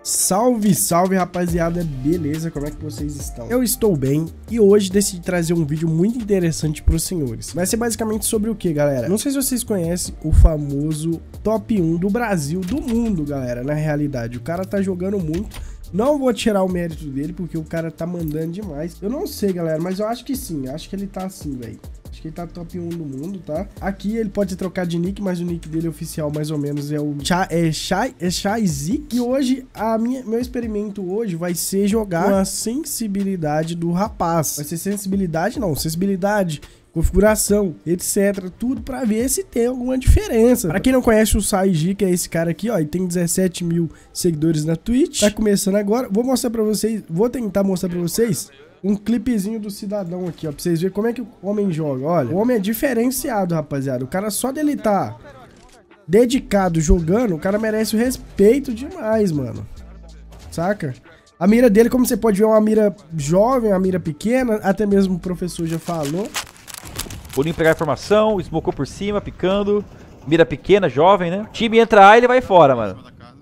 Salve, salve rapaziada, beleza? Como é que vocês estão? Eu estou bem e hoje decidi trazer um vídeo muito interessante para os senhores. Vai ser basicamente sobre o que, galera? Não sei se vocês conhecem o famoso top 1 do Brasil, do mundo, galera, na realidade. O cara tá jogando muito, não vou tirar o mérito dele porque o cara tá mandando demais. Eu não sei, galera, mas eu acho que sim, acho que ele tá assim, velho. Acho que ele tá top 1 do mundo, tá? Aqui ele pode trocar de nick, mas o nick dele oficial mais ou menos é o Shaizik. E hoje, meu experimento hoje vai ser jogar com a sensibilidade do rapaz. Vai ser sensibilidade, não, sensibilidade, configuração, etc, tudo pra ver se tem alguma diferença. Pra quem não conhece o Shaizik, é esse cara aqui, ó, ele tem 17 mil seguidores na Twitch. Tá começando agora, vou mostrar pra vocês, vou tentar mostrar pra vocês um clipezinho do cidadão aqui, ó, pra vocês verem como é que o homem joga. Olha, o homem é diferenciado, rapaziada. O cara só dele tá dedicado jogando, o cara merece o respeito demais, mano. Saca? A mira dele, como você pode ver, é uma mira jovem, uma mira pequena, até mesmo o professor já falou. Pulinho pegar a informação, smocou por cima, picando. Mira pequena, jovem, né? O time entra A e ele vai fora, mano.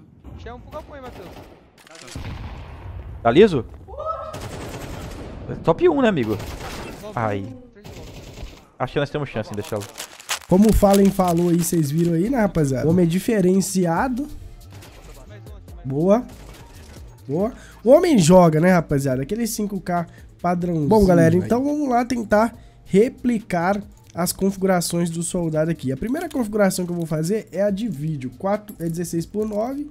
Tá liso? Top 1, né, amigo? Aí. Acho que nós temos chance em deixá-lo. Como o Fallen falou aí, vocês viram aí, né, rapaziada? O homem é diferenciado. Boa. Boa. O homem joga, né, rapaziada? Aquele 5K padrãozinho. Bom, galera, então vamos lá tentar replicar as configurações do soldado aqui. A primeira configuração que eu vou fazer é a de vídeo. 16:9.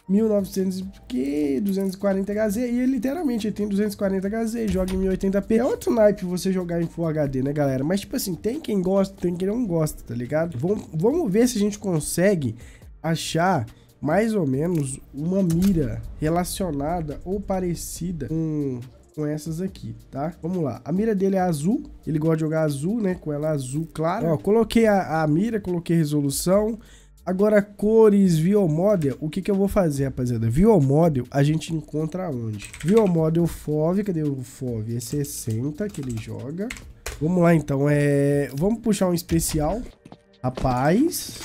240 Hz, e ele literalmente ele tem 240 Hz, joga em 1080p. É outro naipe você jogar em Full HD, né, galera? Mas, tipo assim, tem quem gosta, tem quem não gosta, tá ligado? Vamos ver se a gente consegue achar mais ou menos uma mira relacionada ou parecida com essas aqui, tá? Vamos lá. A mira dele é azul, ele gosta de jogar azul, né? Com ela azul claro. Ó, coloquei a mira, coloquei resolução. Agora, cores, View Model, o que eu vou fazer, rapaziada? View Model, a gente encontra onde? View Model FOV, cadê o FOV? É 60 que ele joga. Vamos lá, então, vamos puxar um especial. Rapaz,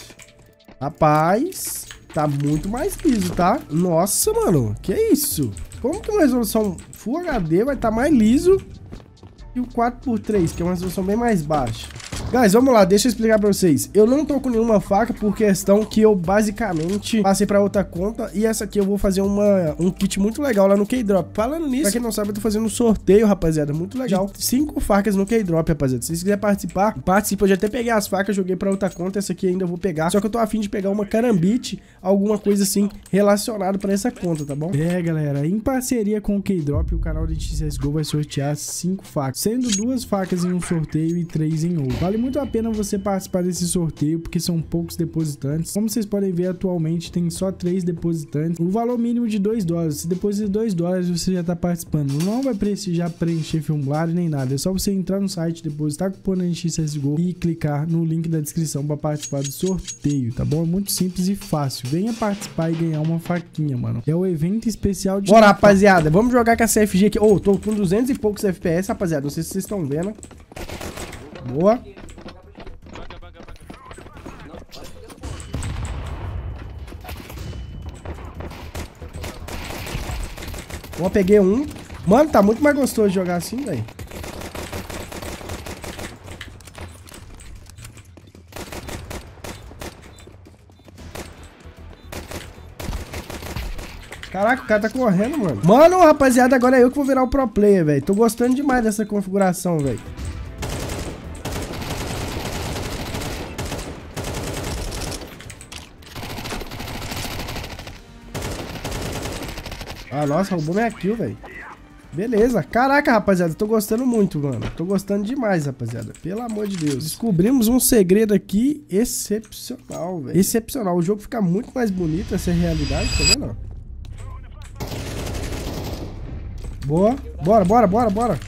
tá muito mais liso, tá? Nossa, mano, que isso? Como que uma resolução Full HD vai estar mais liso que o 4x3, que é uma resolução bem mais baixa? Guys, vamos lá, deixa eu explicar pra vocês. Eu não tô com nenhuma faca por questão que eu basicamente passei pra outra conta. E essa aqui eu vou fazer um kit muito legal lá no K-Drop. Falando nisso, pra quem não sabe, eu tô fazendo um sorteio, rapaziada, muito legal. 5 facas no K-Drop, rapaziada. Se vocês quiserem participar, participa. Eu já até peguei as facas, joguei pra outra conta. Essa aqui ainda eu vou pegar. Só que eu tô afim de pegar uma carambite, alguma coisa assim relacionada pra essa conta, tá bom? É, galera, em parceria com o K-Drop, o canal de CSGO vai sortear 5 facas, sendo 2 facas em um sorteio e 3 em outro. Vale muito a pena você participar desse sorteio, porque são poucos depositantes. Como vocês podem ver, atualmente tem só 3 depositantes. O valor mínimo de $2. Se depositar $2, você já tá participando. Não vai precisar preencher formulário nem nada. É só você entrar no site, depositar cupom na CSGO e clicar no link da descrição para participar do sorteio, tá bom? É muito simples e fácil. Venha participar e ganhar uma faquinha, mano. É o evento especial de... Bora, rapaziada. Vamos jogar com a CFG aqui. Ô, tô com 200 e poucos FPS, rapaziada. Não sei se vocês estão vendo. Boa. Ó, peguei um. Mano, tá muito mais gostoso de jogar assim, velho. Caraca, o cara tá correndo, mano. Mano, rapaziada, agora é eu que vou virar o pro player, velho. Tô gostando demais dessa configuração, velho. Ah, nossa, roubou minha kill, velho. Beleza. Caraca, rapaziada, tô gostando muito, mano. Tô gostando demais, rapaziada. Pelo amor de Deus. Descobrimos um segredo aqui excepcional, velho. Excepcional. O jogo fica muito mais bonito, essa é a realidade, tá vendo? Boa. Bora, bora, bora, bora.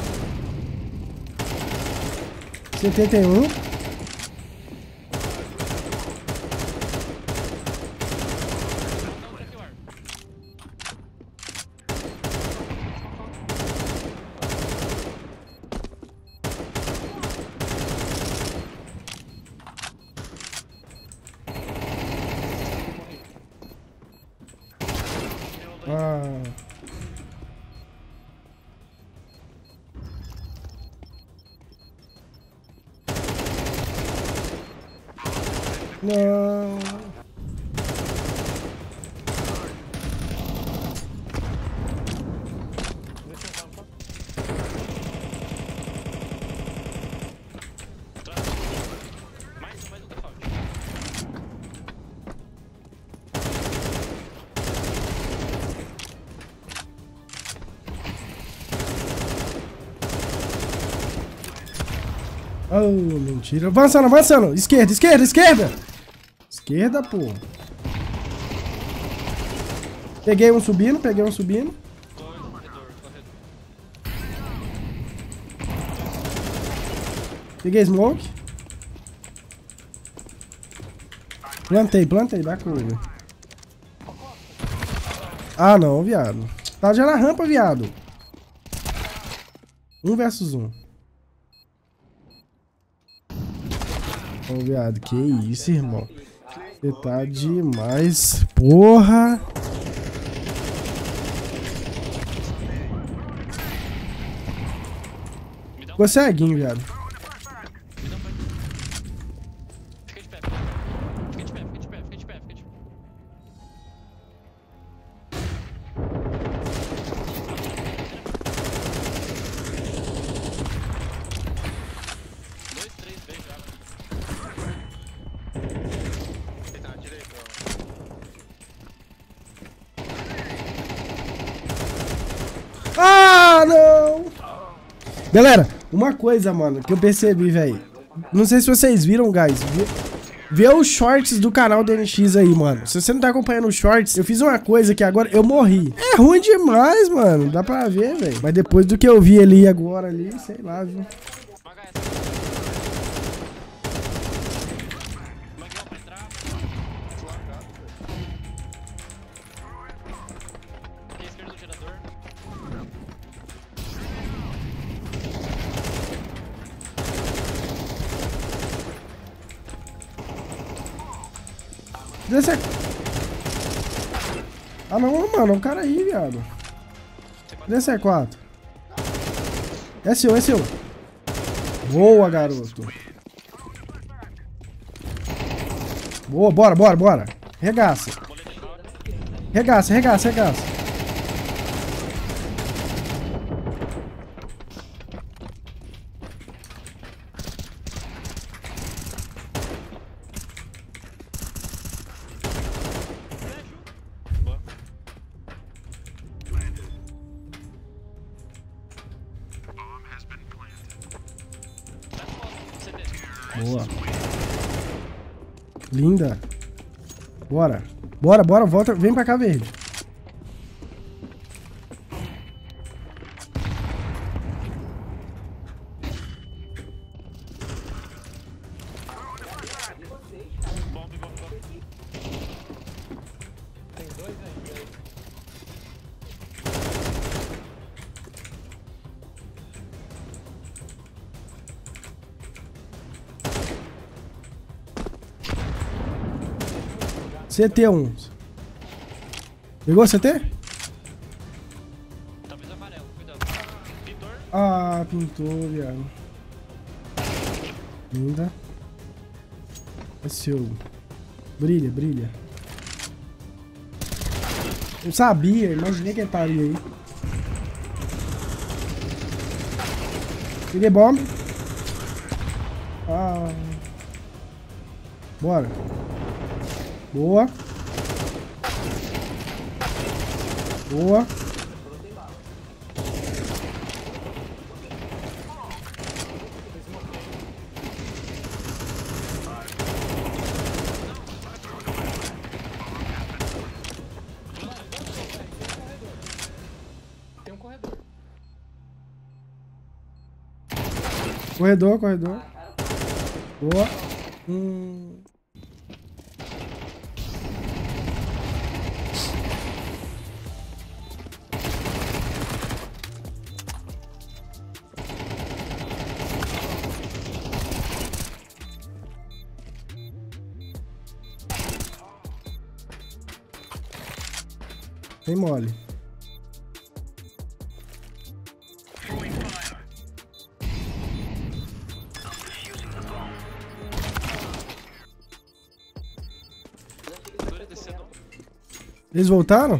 ...71. Ah. Não. Oh, mentira. Avançando, avançando. Esquerda, esquerda, esquerda. Esquerda, pô. Peguei um subindo, peguei um subindo. Peguei smoke. Plantei, plantei, dá coisa. Ah, não, viado. Tá já na rampa, viado. 1 versus 1. Ô, viado, que isso, irmão. Você tá demais. Porra. Ficou ceguinho, viado. Fica de pé, fica de pé, fica de pé, fica de pé, fica de pé. Dois, três, bem já. Ele tá na direita, ó. Ah, não! Galera, uma coisa, mano, que eu percebi, velho. Não sei se vocês viram, guys. Vê os shorts do canal do NX aí, mano. Se você não tá acompanhando os shorts, eu fiz uma coisa que agora eu morri. É ruim demais, mano. Dá pra ver, velho. Mas depois do que eu vi ali agora ali, sei lá, viu? Desce aqui. Ah, não, mano. O cara aí, viado. Desce A4. É seu, é seu. Boa, garoto. Boa, bora, bora, bora. Regaça. Regaça, regaça, regaça. Boa. Linda. Bora. Bora, bora, volta. Vem pra cá, verde. CT1. Pegou CT? Talvez amarelo, cuidado. Pintor. Ah, pintou, viado. Linda. É seu. Brilha, brilha. Eu sabia, imaginei que ele estaria aí. Peguei bomba. Ah. Bora. Boa. Boa. Tem um corredor. Corredor, corredor. Boa. Tem mole. Eles voltaram?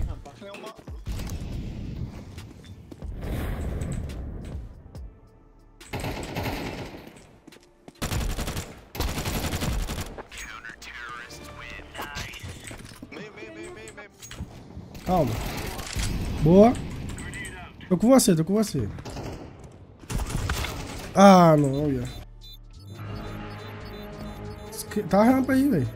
Calma. Boa. Tô com você, tô com você. Ah, não, olha. Tá a rampa aí, velho.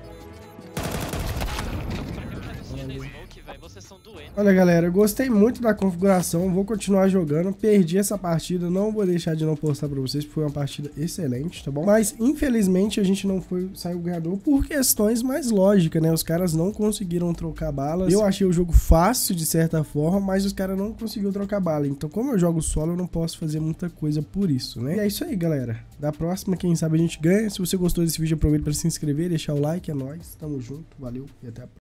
Olha, galera, eu gostei muito da configuração, vou continuar jogando, perdi essa partida, não vou deixar de não postar pra vocês, porque foi uma partida excelente, tá bom? Mas, infelizmente, a gente não saiu ganhador por questões mais lógicas, né? Os caras não conseguiram trocar balas, eu achei o jogo fácil de certa forma, mas os caras não conseguiram trocar bala, então como eu jogo solo, eu não posso fazer muita coisa por isso, né? E é isso aí, galera, da próxima, quem sabe a gente ganha. Se você gostou desse vídeo, aproveita pra se inscrever, deixar o like, é nóis, tamo junto, valeu e até a próxima.